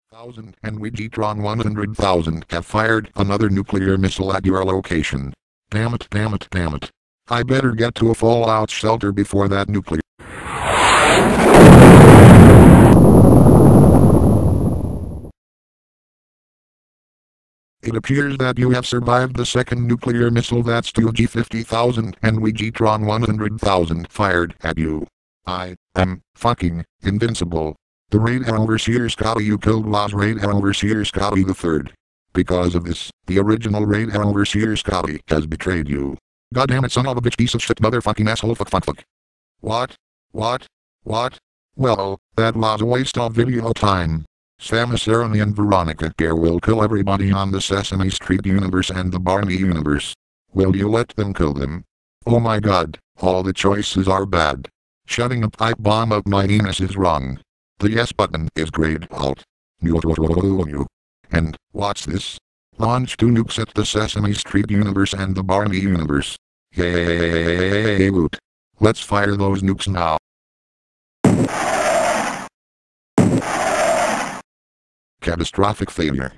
1000 and Tron 100,000 have fired another nuclear missile at your location. Damn it, damn it, damn it. I better get to a fallout shelter before that nuclear. It appears that you have survived the second nuclear missile that's S2EP6 and Tron 100,000 fired at you. I am fucking invincible. The Raid Overseer Scotty you killed was Raid Overseer Scotty III. Because of this, the original Raid Overseer Scotty has betrayed you. Goddamn it, son of a bitch, piece of shit, motherfucking asshole, fuck. What? Well, that was a waste of video time. Samus Aran and Veronica Gare will kill everybody on the Sesame Street universe and the Barney universe. Will you let them kill them? Oh my god, all the choices are bad. Shutting a pipe bomb up my anus is wrong. The yes button is great. Alt. And, watch this. Launch 2 nukes at the Sesame Street universe and the Barney universe. Yay, woot. Let's fire those nukes now. Catastrophic failure.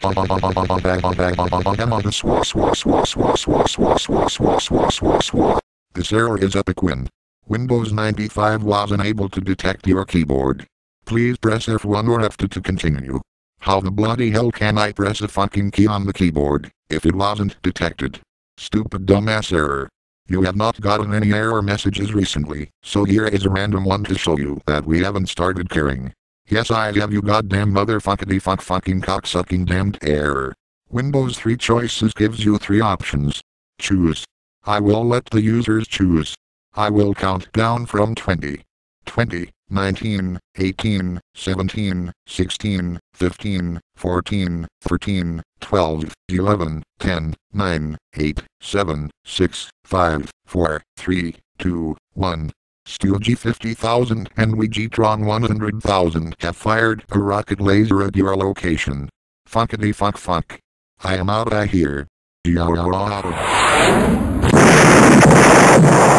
This error is epic win. Windows 95 was unable to detect your keyboard. Please press F1 or F2 to continue. How the bloody hell can I press a fucking key on the keyboard if it wasn't detected? Stupid dumbass error. You have not gotten any error messages recently, so here is a random one to show you that we haven't started caring. Yes, I have, you goddamn motherfuckity fucking cocksucking damned error. Windows 3 choices gives you 3 options. Choose. I will let the users choose. I will count down from 20. 20, 19, 18, 17, 16, 15, 14, 13, 12, 11, 10, 9, 8, 7, 6, 5, 4, 3, 2, 1. S2EP6 and Tron 100,000 have fired a rocket laser at your location. Fuckity fuck. I am outta here.